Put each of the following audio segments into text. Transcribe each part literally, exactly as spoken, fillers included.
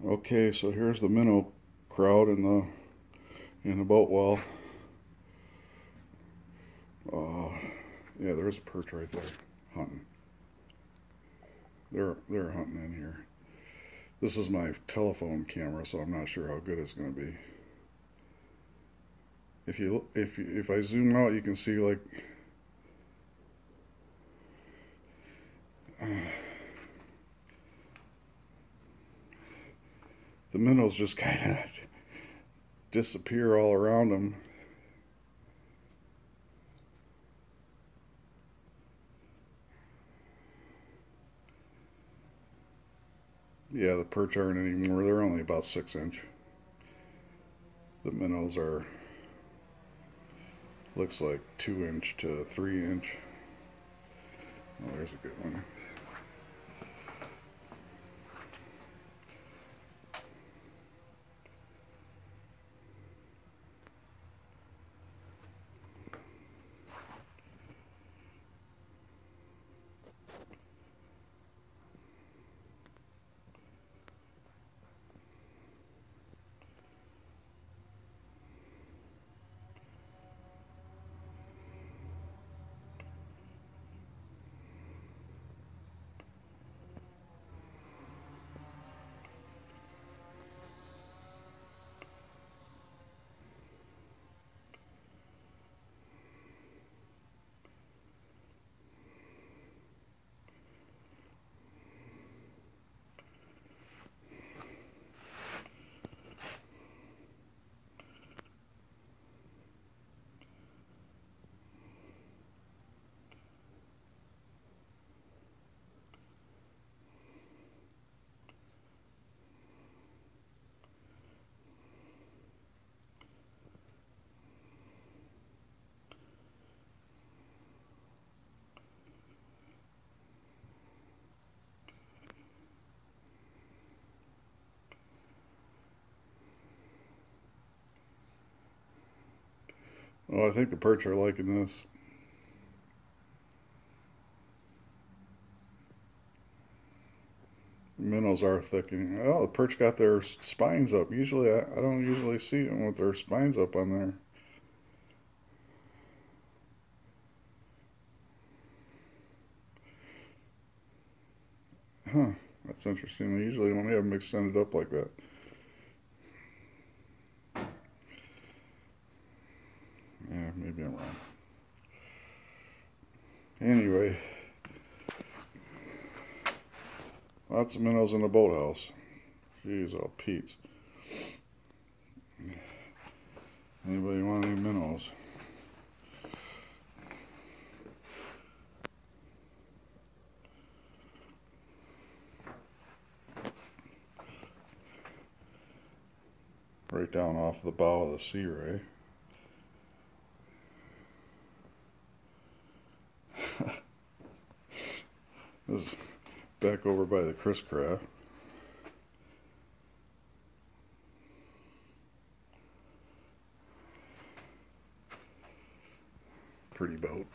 Okay, so here's the minnow crowd in the in the boat well. Uh, yeah, there's a perch right there hunting. They're they're hunting in here. This is my telephone camera, so I'm not sure how good it's going to be. If you if you, if I zoom out, you can see like uh, the minnows just kind of disappear all around them. Yeah, the perch aren't anymore. They're only about six inch. The minnows are, looks like two inch to three inch. Oh, there's a good one. Oh, I think the perch are liking this. Minnows are thickening. Oh, the perch got their spines up. Usually, I, I don't usually see them with their spines up on there. Huh, that's interesting. They usually don't have them extended up like that. Yeah, maybe I'm wrong. Anyway, lots of minnows in the boathouse. Jeez, oh Pete. Anybody want any minnows? Right down off the bow of the Sea Ray. This is back over by the Chris Craft. Pretty boat.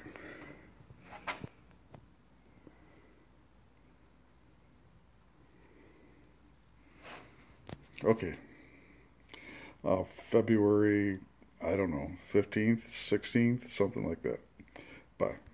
Okay. Uh, February, I don't know, fifteenth, sixteenth, something like that. Bye.